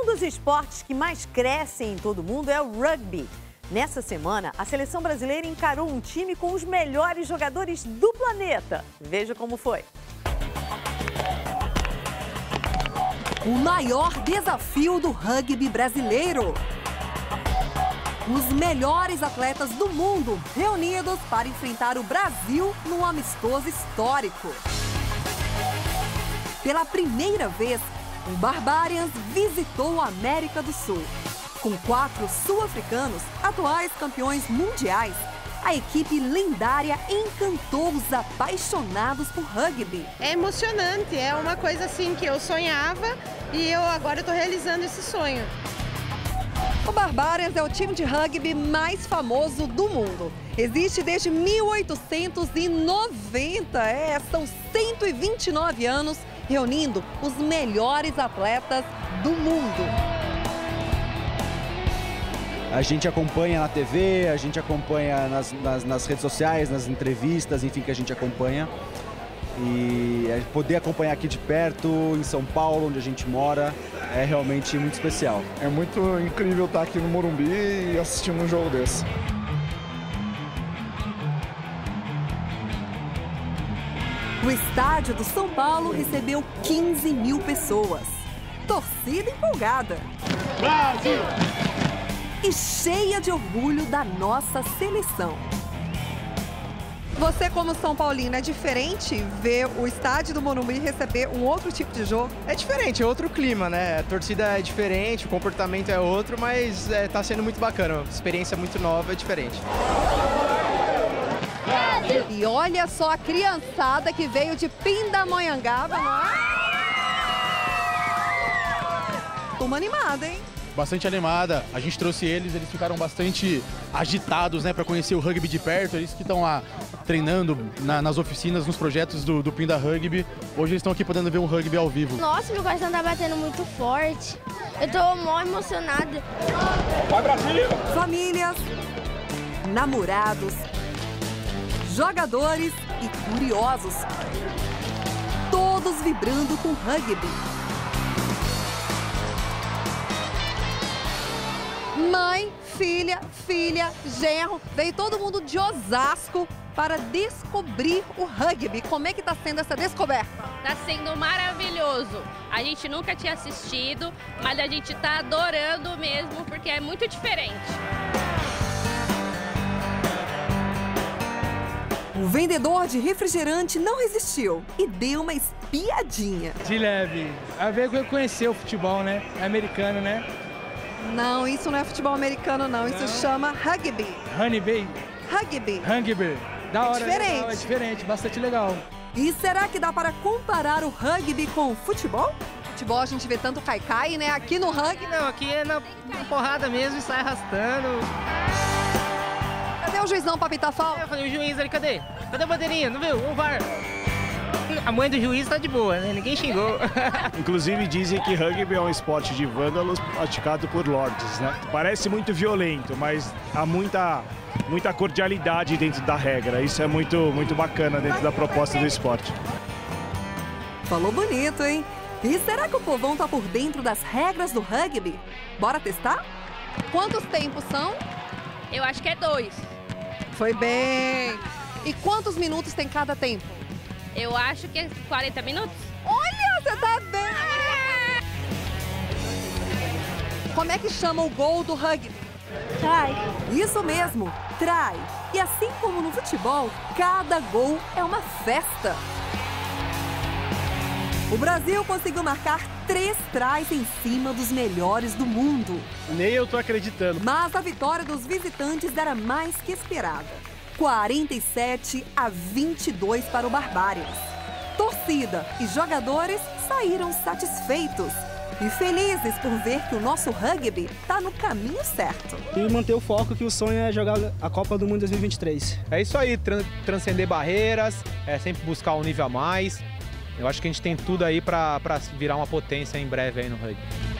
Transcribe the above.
Um dos esportes que mais crescem em todo o mundo é o rugby. Nessa semana, a seleção brasileira encarou um time com os melhores jogadores do planeta. Veja como foi. O maior desafio do rugby brasileiro. Os melhores atletas do mundo reunidos para enfrentar o Brasil num amistoso histórico. Pela primeira vez, o Barbarians visitou a América do Sul. Com 4 sul-africanos, atuais campeões mundiais, a equipe lendária encantou os apaixonados por rugby. É emocionante, é uma coisa assim que eu sonhava e agora eu estou realizando esse sonho. O Barbarians é o time de rugby mais famoso do mundo. Existe desde 1890, são 129 anos reunindo os melhores atletas do mundo. A gente acompanha na TV, a gente acompanha nas redes sociais, nas entrevistas, enfim, que a gente acompanha. E poder acompanhar aqui de perto, em São Paulo, onde a gente mora, é realmente muito especial. É muito incrível estar aqui no Morumbi e assistindo um jogo desse. O estádio do São Paulo recebeu 15 mil pessoas. Torcida empolgada. Brasil! E cheia de orgulho da nossa seleção. Você, como São Paulino, é diferente ver o estádio do Morumbi receber um outro tipo de jogo? É diferente, é outro clima, né? A torcida é diferente, o comportamento é outro, mas tá sendo muito bacana. Experiência muito nova, é diferente. E olha só a criançada que veio de Pindamonhangaba, não é? Turma animada, hein? Bastante animada, a gente trouxe eles ficaram bastante agitados, né, para conhecer o rugby de perto. Eles que estão lá treinando nas oficinas, nos projetos do Pinda Rugby. Hoje eles estão aqui podendo ver um rugby ao vivo. Nossa, meu coração tá batendo muito forte. Eu tô mó emocionada. Vai, Brasil! Famílias, namorados, jogadores e curiosos. Todos vibrando com rugby. Mãe, filha, genro, veio todo mundo de Osasco para descobrir o rugby. Como é que está sendo essa descoberta? Está sendo maravilhoso. A gente nunca tinha assistido, mas a gente está adorando mesmo, porque é muito diferente. O vendedor de refrigerante não resistiu e deu uma espiadinha. De leve. A ver que eu conheci o futebol, né? É americano, né? Não, isso não é futebol americano, não. Isso chama rugby. Rugby? Rugby. Rugby. Da hora, diferente. Legal, é diferente, bastante legal. E será que dá para comparar o rugby com o futebol? Futebol a gente vê tanto cai-cai, né? Aqui no rugby... Não, aqui é na porrada mesmo e sai arrastando. Cadê o juizão pra apitar falta? Eu falei, o juiz ali, cadê? Cadê a bandeirinha? Não viu? O VAR. A mãe do juiz tá de boa, né? Ninguém xingou. Inclusive dizem que rugby é um esporte de vândalos praticado por lords, né? Parece muito violento, mas há muita cordialidade dentro da regra. Isso é muito bacana dentro da proposta do esporte. Falou bonito, hein? E será que o povão tá por dentro das regras do rugby? Bora testar? Quantos tempos são? Eu acho que é 2. Foi bem! E quantos minutos tem cada tempo? Eu acho que é 40 minutos. Olha, você tá bem! Como é que chama o gol do rugby? Try. Isso mesmo, try. E assim como no futebol, cada gol é uma festa. O Brasil conseguiu marcar 3 tries em cima dos melhores do mundo. Nem eu tô acreditando. Mas a vitória dos visitantes era mais que esperada. 47-22 para o Barbarians. Torcida e jogadores saíram satisfeitos e felizes por ver que o nosso rugby está no caminho certo. E manter o foco que o sonho é jogar a Copa do Mundo 2023. É isso aí, transcender barreiras, sempre buscar um nível a mais. Eu acho que a gente tem tudo aí para virar uma potência em breve aí no rugby.